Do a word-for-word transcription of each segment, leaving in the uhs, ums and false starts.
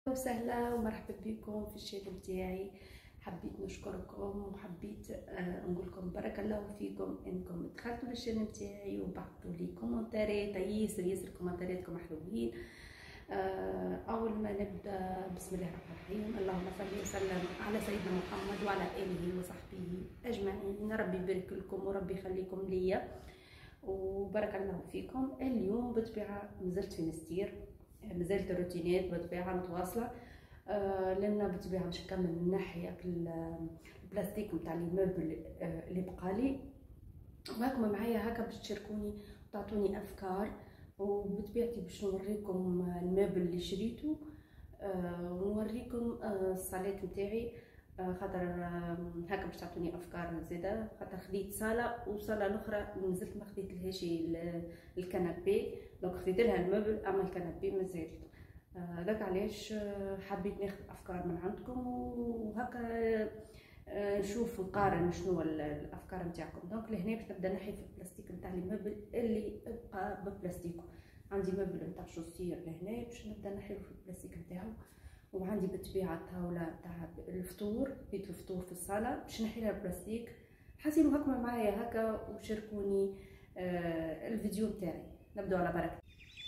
وسهلا ومرحبا بكم في الشات بتاعي. حبيت نشكركم وحبيت آه نقول لكم بارك الله فيكم انكم دخلتوا للشات بتاعي وبعثتوا لي كومنتارات. ياسر ياسر كومنتاراتكم حلوين. آه اول ما نبدا، بسم الله الرحمن الرحيم، اللهم صل وسلم على سيدنا محمد وعلى اله وصحبه اجمعين. ربي يبارك لكم وربي يخليكم ليا وبارك الله فيكم. اليوم بطبيعه نزلت في نستير، مازالت الروتينات بطبيعه متواصله. آه لان بطبيعه باش نكمل من ناحيه البلاستيك نتاع لي موبل آه اللي بقالي، وهاكم معايا هكا باش تشاركوني وتعطوني افكار، وبطبيعتي باش نوريكم الموبل اللي شريته آه ونوريكم آه الصالات نتاعي. آه خاطر آه هكا باش تعطوني افكار زاده، خاطر خديت صاله وصاله الاخرى نزلت ما خديت لهاش الكنابي، دونك خديت لها الموبل اما الكنابي مازال. هذاك آه علاش آه حبيت ناخذ افكار من عندكم وهكا آه نشوف نقارن شنو الافكار نتاعكم. دونك لهنا باش نبدا نحي في البلاستيك نتاع الموبل اللي بقى ببلاستيكو. عندي موبل نتاع شوسير لهنا باش نبدا نحي في البلاستيك نتاعو، وعندي بالطبيعه طاوله نتاع الفطور، بيت الفطور في الصاله باش نحي لها البلاستيك. حاسين هاكم معايا هكا وشاركوني آه الفيديو نتاعي. نبداو على بركه.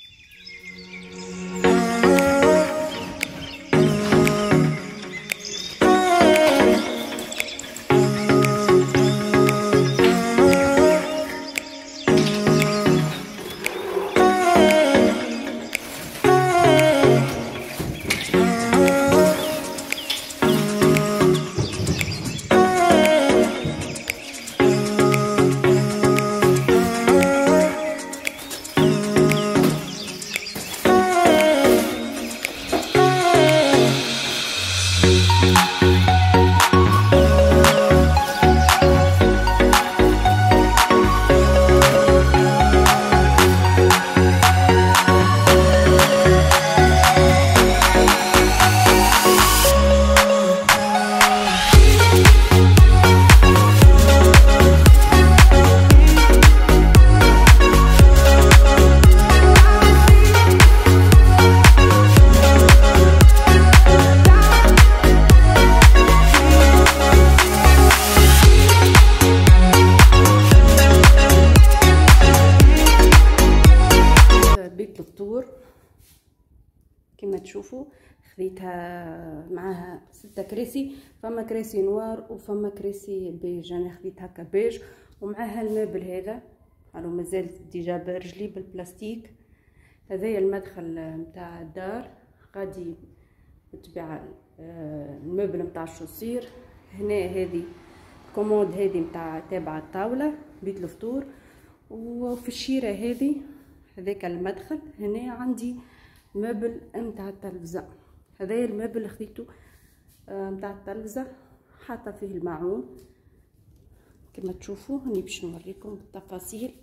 الفطور كما تشوفوا خديتها معاها ستة كراسي، فما كراسي نوار وفما كراسي بيج. انا خديت هكا بيج ومعاها الموبل هذا، قالوا مازال ديجا برجلي بالبلاستيك. هذايا المدخل نتاع الدار، غادي بالطبيعه الموبل نتاع الشوسير. هنا هذه الكوموند هذه نتاع تابعه الطاوله بيت الفطور، وفي الشيره هذه هذاك المدخل. هنا عندي موبل نتاع التلفزه، هذايا الموبل اللي خديته نتاع التلفزه، حاطه فيه الماعون كما تشوفوا. هني باش نوريكم بالتفاصيل.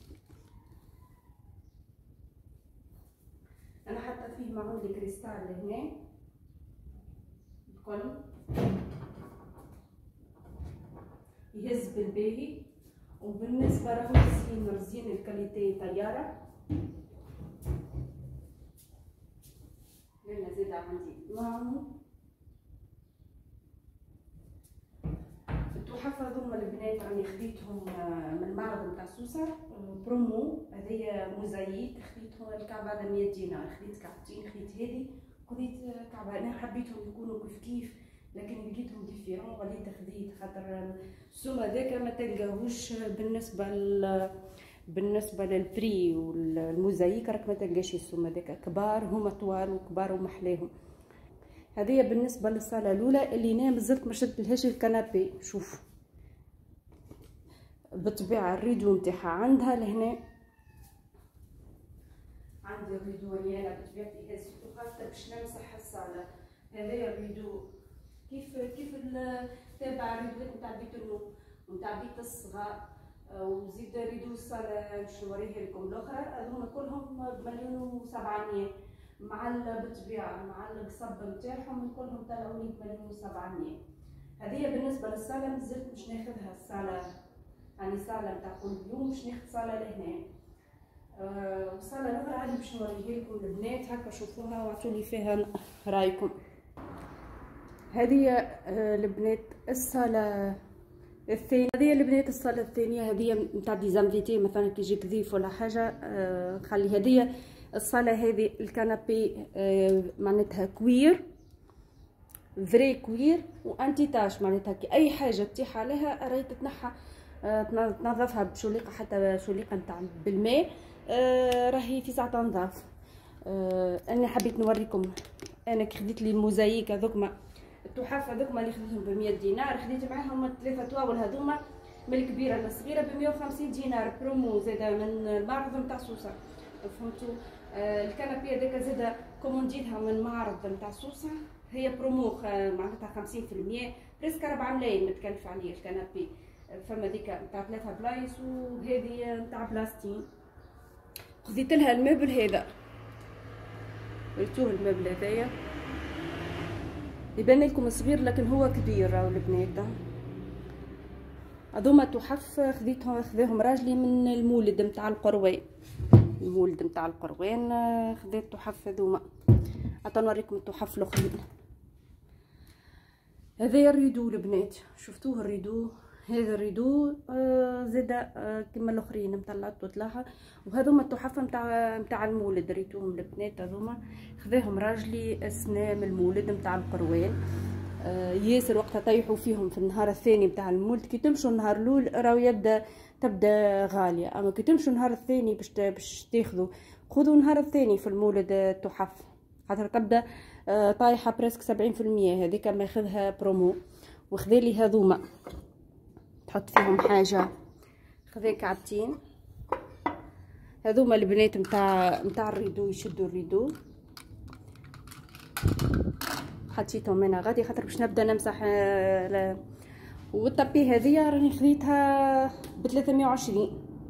انا حاطه فيه معون الكريستال لهنا الكل يهز بالباهي. وبالنسبه راهو رزين رزين الكاليتي طياره. لان زيد عندي معون التحف هذوما البنات راني خديتهم من المعرض نتاع سوسه برومو. هذيا موزايك خديتهم الكعبه على مية دينار، خديت كعبتين، خديت هذه خديت كعبه. انا حبيتهم يكونوا كيف كيف لكن لقيتهم ديفيرون وليت خديت، خاطر السوم هذاك ما تلقاهوش بالنسبه ل بالنسبه للبري والموزايك، راك ما تلقاش السوم هذاك. كبار هما طوال وكبار ومحلاهم. هذه بالنسبه للصاله الاولى اللي انا مازلت ما شدتلهاش الكنابي. شوف بالطبيعه الريدو نتاعها عندها لهنا، عندي الريدو اللي انا بطبيعتي هزيتو خاطر باش نمسح الصاله. هذايا الريدو كيف كيف تابع الريدو نتاع بيت النوم ونتاع بيت الصغار، وزيد ريدو الصاله باش نوريه لكم الاخرى. هذوما كلهم بمليون وسبعمية مع بالطبيعه مع القصب نتاعهم كلهم طلعوني بمليون وسبعمية. هذه بالنسبه للصاله مازلت باش ناخذها الصاله، يعني صاله نتاع كل يوم باش ناخذ صاله لهنا. آه الصاله الاخرى عادي باش نوريها لكم البنات هكا شوفوها واعطوني فيها رايكم. هذه آه البنات الصاله الثانيه، هذه البنات الصاله الثانيه، هذه نتاع دي زانفيتي مثلا كي يجيك ضيف ولا حاجه آه خلي هذه الصاله. هذه الكنابي آه معناتها كوير فري كوير وانتي تاش، معناتها كي اي حاجه تطيح عليها راهي تتنحى آه تنظفها بشوليقه، حتى شوليقه نتاع بالماء آه راهي في ساعه تنظف. آه انا حبيت نوريكم انا كي خديت لي الموزايك هذوكما التحف هذوكما اللي خديتهم ب مية دينار، خديت معاهم ثلاثه طواول هذوما من الكبيره للصغيره ب مية وخمسين دينار برومو زاده من المعرض نتاع سوسه. فهمتوا آه الكنابي هذاك زاده كومونديتها من معرض نتاع سوسه، هي برومو معناتها خمسين في المية بريسك ربعة ملايين متكلف عليه الكنابي. فما ديك نتاع ثلاثه بلايص وهذه نتاع بلاستين. خذيت لها المبل هذا، ريتوه المبل هذايا يبان لكم صغير لكن هو كبير. راهو البنات هذوما تحف خذيتهم خذاهم راجلي من المولد نتاع القروان، المولد نتاع القروان خذيت تحف هذوما. حتى نوريكم التحف الاخرين. هذا الريدو البنات شفتوه الريدو، هذا الريدو آه زاده آه كما الاخرين مطلعت وطلعها. وهذوما التحف نتاع نتاع المولد ريتوهم البنات هذوما خذاهم راجلي السنه من المولد نتاع القروان. آه ياسر وقتها طيحوا فيهم في النهار الثاني نتاع المولد. كي تمشوا النهار الاول راهو يبدا تبدا غاليه، اما كي تمشوا النهار الثاني باش باش تاخذوا خذوا النهار الثاني في المولد التحف خاطر تبدا آه طايحه بريسك سبعين في المية. هذيك ما ياخذها برومو. وخذالي هذوما تحط فيهم حاجه، خذا كعبتين هذوما البنات نتاع نتاع الريدو يشدوا الريدو. حطيتهم هنا غادي خاطر باش نبدا نمسح آه والطابي هذه راني خذيتها ب ثلاثمية وعشرين.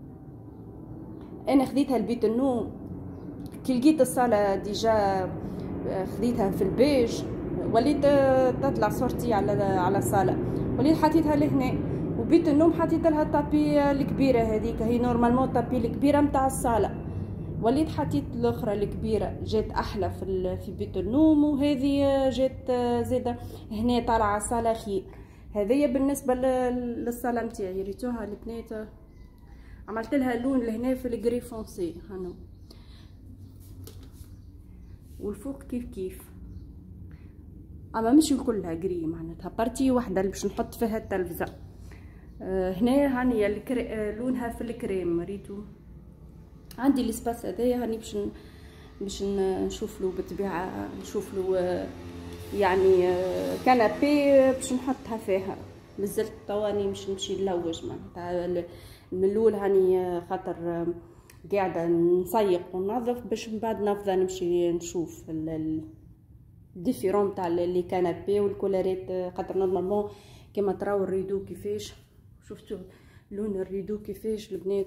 انا خذيتها لبيت النوم كي لقيت الصاله ديجا خذيتها في البيج وليت تطلع صورتي على على الصاله وليت حطيتها لهنا. وبيت النوم حطيت لها الطابي الكبيره هذيك هي نورمالمون الطابي الكبيره نتاع الصاله، وليت حطيت الاخرى الكبيره جات احلى في في بيت النوم وهذه جات زاده هنا طالعه الصاله خير. هذه بالنسبه للصاله نتاعي ريتوها البنات عملت لها اللون لهنا في الجري فونسي هانو والفوق كيف كيف، اما مش كلها جري معناتها بارتي واحده اللي باش نحط فيها التلفزه. آه هنا هاني آه لونها في الكريم ريتو. عندي الاسباس هذايا هاني باش باش نشوف له بالطبيعه نشوف له آه يعني آه كنابي باش نحطها فيها. مازلت تواني مش نمشي نلوج معناتها من الاول هاني خاطر آه قاعده نسيق وننظف باش من بعد نفضل نمشي نشوف الديفيرون تاع اللي كنابي والكولاريت خاطر نورمالمون كما تراو الريدو كيفاش شفتوا لون الريدو كيفاش البنات.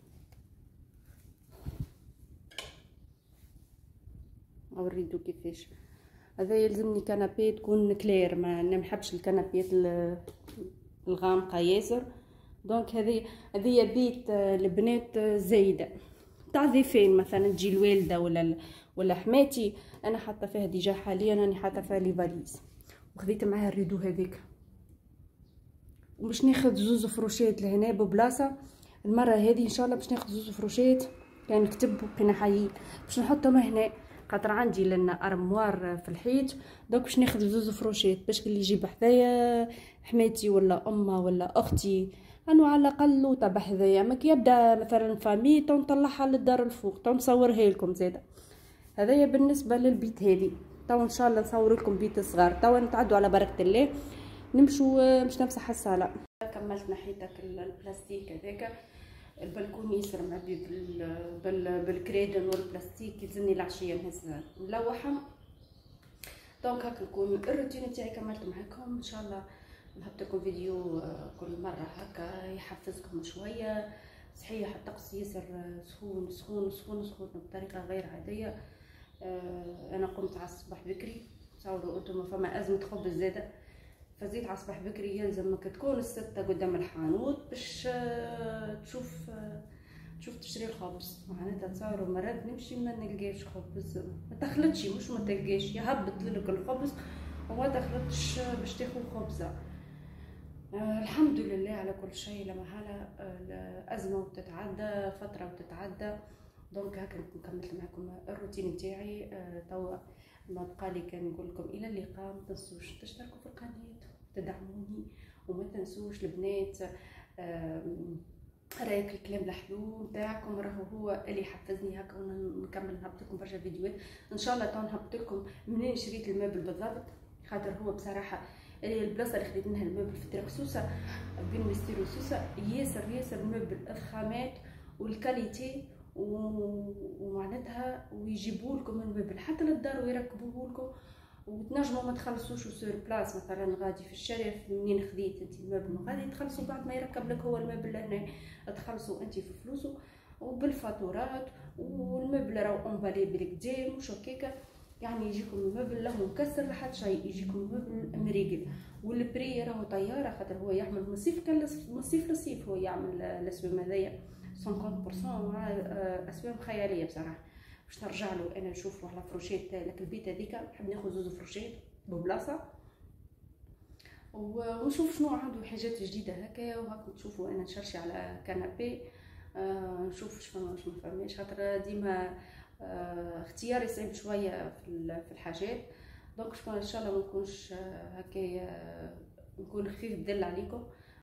او الريدو كيفاش هذا يلزمني كنابي تكون كلير، ما نحبش الكنابيات الغامقه ياسر. دونك هذه هذه بيت البنات زايده تاع ضيفين مثلا تجي الوالده ولا ولا حماتي انا حاطه فيها ديجا حاليا راني حاطه فيها لي فاليز. وخذيت معاها الريدو هذيك وباش ناخذ زوز فروشات لهنا ببلاصه. المره هذه ان شاء الله باش ناخذ زوز فروشات كان نكتب كنا حيين باش نحطهم هنا خاطر عندي لنا ارموار في الحيط. دونك باش ناخذ زوز فروشات باش اللي يجيب حذايا حماتي ولا امه ولا اختي انو على الاقل لوطه بحذايا. ما كي يبدا مثلا فامي تو نطلعها للدار الفوق تو نصورها لكم زاده. هذايا بالنسبه للبيت هذه. تو ان شاء الله نصور لكم بيت صغار. تو نتعدوا على بركه الله نمشوا باش نمسح الصاله. كملت نحيتك البلاستيك هذاك البلكون ياسر معبي بال بالكريدون والبلاستيك يلزمني العشيه نهز نلوحهم. دونك هاك نكون الروتين تاعي كملت معاكم. ان شاء الله نحط لكم فيديو كل مره هكا يحفزكم شويه. صحيح الطقس ياسر سخون سخون سخون سخون بطريقه غير عاديه. انا قمت على الصباح بكري تصوروا انتم فما ازمه خبز زاده فزيت على الصباح بكري يلزمك تكون الستة قدام الحانوت باش تشوف تشوف تشري الخبز، معناتها تصوروا مرات نمشي ما نلقاش خبز، ما تخلطش مش ما تلقاش، يهبط لك الخبز وما تخلطش باش تاخذ خبزه. آه الحمد لله على كل شيء، لما حالة الأزمة وتتعدى، فترة وتتعدى. دونك هكا كملت معكم الروتين نتاعي. آه توا ما بقالي كان نقول لكم إلى اللقاء. ما تنسوش تشتركوا في القناة، تدعموني، وما تنسوش البنات آه رايك الكلام الحلو نتاعكم راهو هو اللي حفزني هكا ونكمل نهبط لكم برشا فيديوهات ان شاء الله. تو نهبط لكم منين شريت الموبل بالضبط، خاطر هو بصراحه البلاصه اللي خديت منها الموبل في طريق سوسه بين مستير وسوسه ياسر ياسر الموبل الخامات والكاليتي ومعناتها ويجيبوا لكم الموبل حتى للدار ويركبوه لكم، وتنجموا ما تخلصوش سور بلاص. مثلا غادي في الشارع منين خذيت انت الموبل غادي تخلصوا بعد ما يركب لك هو الموبل هنا، تخلصوا انت في فلوسه وبالفاتورات، والموبل راهو امبالي بالكدا مش هكاكا، يعني يجيكم الموبل له مكسر لحد شيء، يجيكم الموبل مريقل، والبري راهو طياره خاطر هو يعمل من صيف كان من صيف لصيف، هو يعمل الاسوام هذايا خمسين بالمية مع اسوام خياليه بصراحه. باش نرجع له انا نشوفوا على فروشيت لك البيت هذيك، نحب ناخذ زوز فروشيت ببلاصه ونشوف شنو عنده حاجات جديده هكا، وهاكم تشوفوا انا نشرشي على كنابي. آه نشوف واش فما واش ما فماش، خاطر ديما آه اختياري صعيب شويه في الحاجات. دونك ان شاء الله ما نكونش هكايا، نكون خفيف الدل عليكم.